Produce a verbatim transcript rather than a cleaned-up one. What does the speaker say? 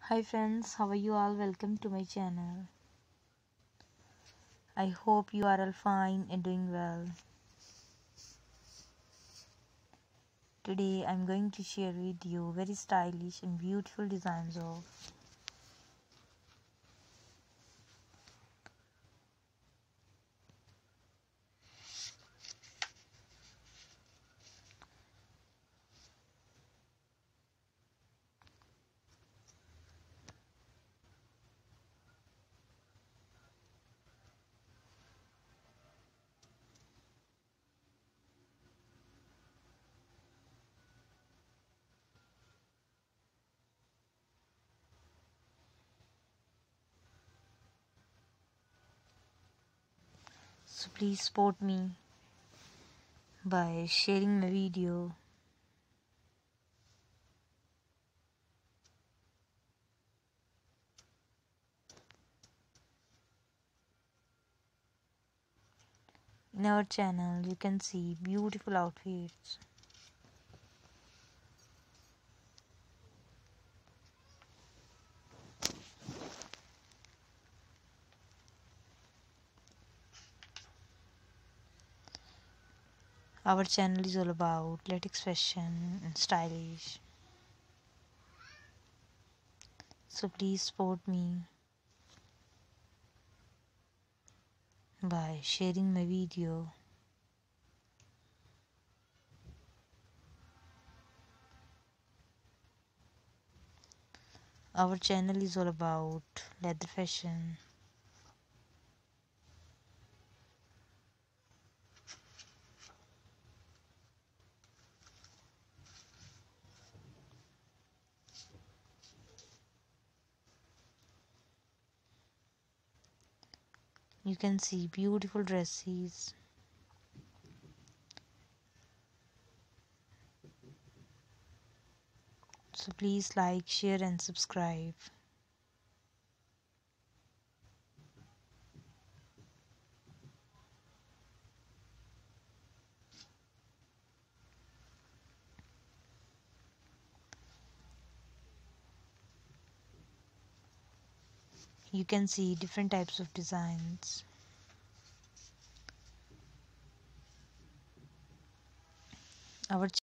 Hi friends, how are you all? Welcome to my channel. I hope you are all fine and doing well. Today I'm going to share with you very stylish and beautiful designs of so please support me by sharing my video. In our channel you can see beautiful outfits. Our channel is all about latest fashion and stylish. So please support me by sharing my video. Our channel is all about leather fashion. You can see beautiful dresses. So please like, share and subscribe. You can see different types of designs. Our